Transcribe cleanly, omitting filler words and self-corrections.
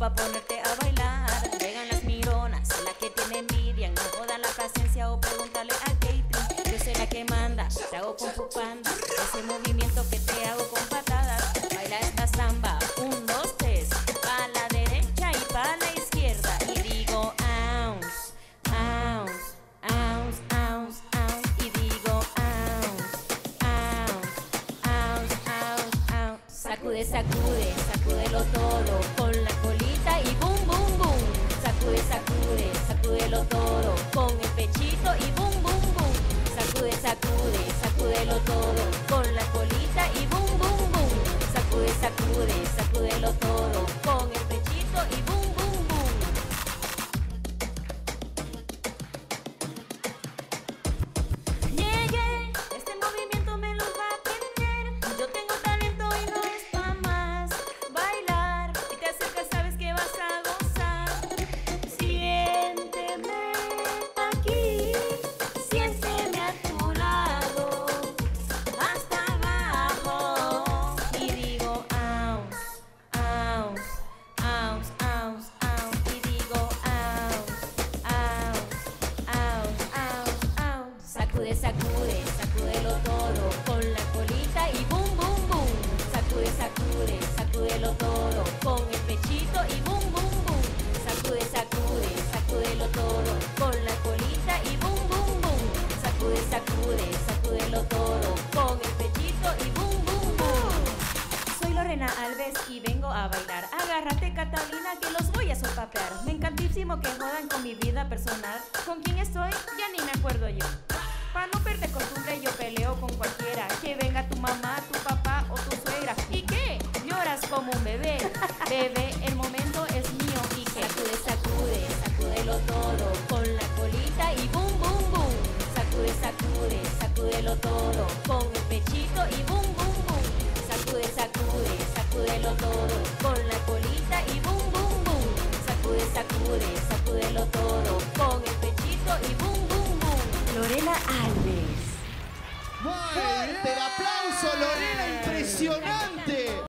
pa' ponerte a bailar. Llegan las mironas, la que tiene envidia. No jodan la paciencia o pregúntale a Catherine. Yo soy la que manda, te hago con tu panda. Ese movimiento que te hago con patadas. Baila esta samba, 1, 2, 3. Pa' la derecha y pa' la izquierda. Y digo ounce, ounce, ounce, ounce, ounce. Y digo ounce, ounce, ounce, ounce, ounce. Sacude, sacude, sacúdelo todo con la colita y boom, boom, boom. Sacude, sacude, sacúdelo todo con el pechito y boom, boom, boom. Sacude, sacude, sacúdelo todo con la colita y boom, boom, boom. Sacude, sacude, sacúdelo todo con el pechito y boom, boom, boom. Yeah, yeah, este movimiento me lo va a aprender. Yo tengo talento y no es pa' más. Bailar y te acercas, sabes que vas a gozar. Siénteme aquí, siénteme a tu lado, hasta abajo. Y digo ounce, ounce, ounce, ounce, ounce. Y digo ounce, ounce, ounce, ounce, ounce. Sacude, sacude, sacúdelo todo con la colita y boom, boom, boom. Sacude, sacude, sacúdelo todo con el pechito y boom, boom, boom. Sacude, sacude, sacúdelo todo con la colita y boom, boom, boom. Sacude, sacude, sacúdelo todo con el pechito y boom, boom, boom. Soy Lorena Alves y vengo a bailar. Agárrate, Catalina, que los voy a sopapear. Me encantísimo que jodan con mi vida personal. ¿Con quién estoy? Ya ni me acuerdo yo. Pa' no perder costumbre yo peleo con cualquiera. Que venga tu mamá, tu papá o tu suegra. ¿Y qué? Lloras como un bebé. Bebé, el momento es mío y que sacude, sacude, sacúdelo todo con la colita y boom, boom, boom. Sacude, sacude, sacúdelo todo con el pechito y boom, boom, boom. Sacude, sacude, sacúdelo todo con la colita y boom, boom, boom. Sacude, sacude, sacúdelo todo con el pechito y boom, boom, boom. Lorena Alves. Fuerte el aplauso, Lorena, impresionante.